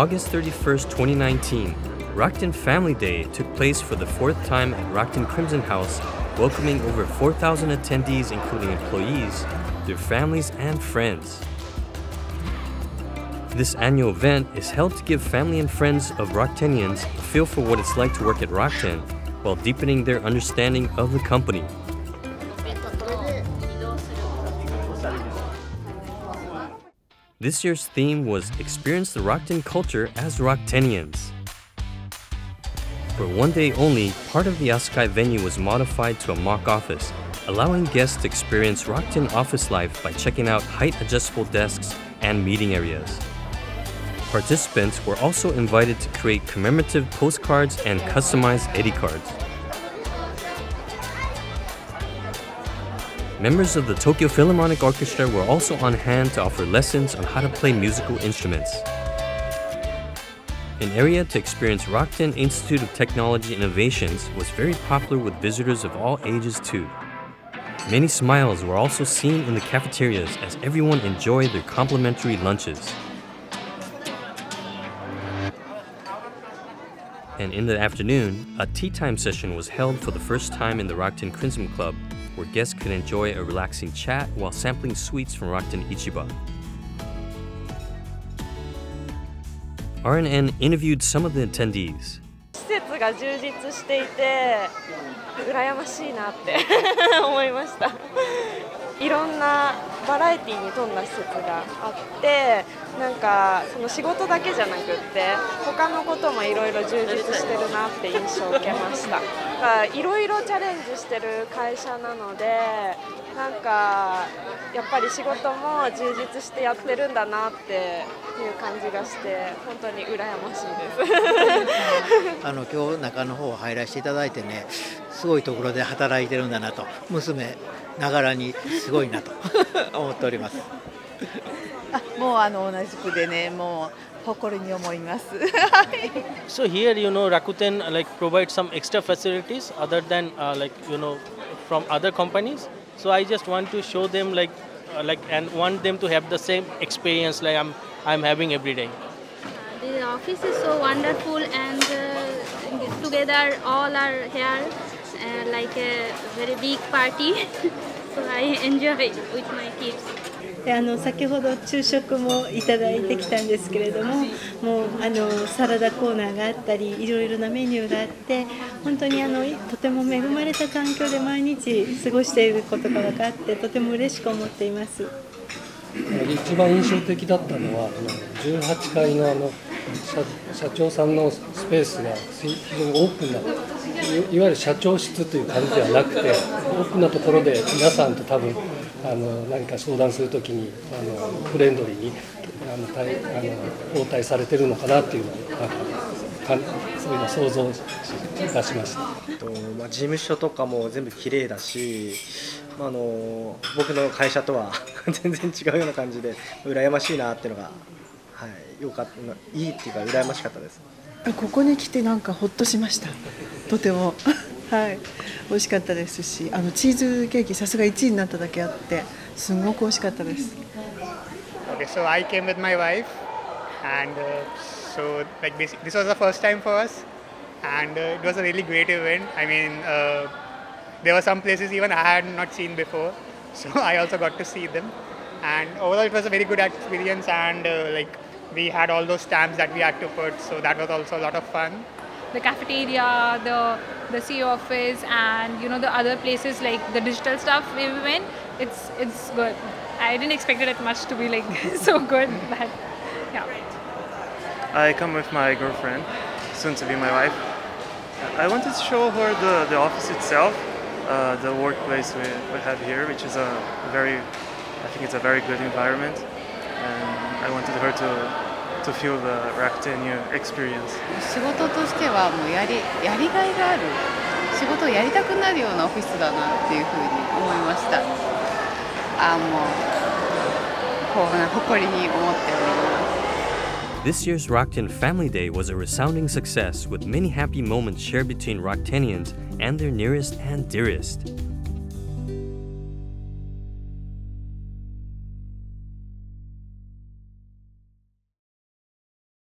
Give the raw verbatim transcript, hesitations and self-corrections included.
August thirty-first, twenty nineteen, Rakuten Family Day took place for the fourth time at Rakuten Crimson House, welcoming over four thousand attendees including employees, their families, and friends. This annual event is held to give family and friends of Rakutenians a feel for what it's like to work at Rakuten, while deepening their understanding of the company. This year's theme was Experience the Rakuten Culture as Rakutenians. For one day only, part of the Asukai venue was modified to a mock office, allowing guests to experience Rakuten office life by checking out height-adjustable desks and meeting areas. Participants were also invited to create commemorative postcards and customized Edi cards. Members of the Tokyo Philharmonic Orchestra were also on hand to offer lessons on how to play musical instruments. An area to experience Rakuten Institute of Technology Innovations was very popular with visitors of all ages too. Many smiles were also seen in the cafeterias as everyone enjoyed their complimentary lunches. And in the afternoon, a tea time session was held for the first time in the Rakuten Crimson Club, where guests could enjoy a relaxing chat while sampling sweets from Rakuten Ichiba. R N N interviewed some of the attendees. 施設が充実していて羨ましいなって思いました。いろんなバラエティに富んだ施設があって、なんかその仕事だけじゃなくって他のこともいろいろ充実してるなって印象を受けました。いろいろチャレンジしてる会社なので、なんかやっぱり仕事も充実してやってるんだなっていう感じがして本当に羨ましいです。 あの今日中の方入らせていただいてね、すごいところで働いてるんだなと、娘ながらにすごいなと思っております。 あ、もうあの同じくでね、もう誇りに思います。 So here, you know, Rakuten like provides some extra facilities other than uh, like you know from other companies. So I just want to show them like uh, like and want them to have the same experience like I'm I'm having every day. The office is so wonderful, and uh, together all are here uh, like a very big party. So I enjoy with my kids. であの先ほど昼食もいただいてきたんですけれども、もうあのサラダコーナーがあったりいろいろなメニューがあって、本当にあのとても恵まれた環境で毎日過ごしていることが分かってとても嬉しく思っています。 一番印象的だったのはじゅうはちかいのあの 社, 社長さんのスペースが非常にオープンな、 い, いわゆる社長室という感じではなくて、オープンなところで皆さんと多分あの何か相談するときにあのフレンドリーにあの対あの応対されてるのかなっていうのをなんかそういうのを想像いたしました。 とまあ、事務所とかも全部綺麗だし、まあ、あの僕の会社とは全然違うような感じで羨ましいなっていうのが、はい、よかった、いいっていうか羨ましかったです。 ここに来てなんかほっとしました。とてもはい、美味しかったですし、あのチーズケーキさすがいちいになっただけあってすごく美味しかったです。 Okay, so I came with my wife, and uh, so like this, this was the first time for us, and uh, it was a really great event. I mean, uh, there were some places even I had not seen before, so I also got to see them, and overall it was a very good experience, and uh, like we had all those stamps that we had to put, so that was also a lot of fun. The cafeteria, the the C E O office, and you know the other places like the digital stuff we went. It's it's good. I didn't expect it much to be like so good, but yeah. I come with my girlfriend, soon to be my wife. I wanted to show her the the office itself, uh, the workplace we we have here, which is a very, I think it's a very good environment, and I wanted her to. to feel the Rakuten experience. 仕事としてはもうやりやりがいがある、仕事をやりたくなるようなオフィスだなっていうふうに思いました。あ、もうこうな誇りに思っております。 This year's Rakuten Family Day was a resounding success with many happy moments shared between Rakutenians and their nearest and dearest.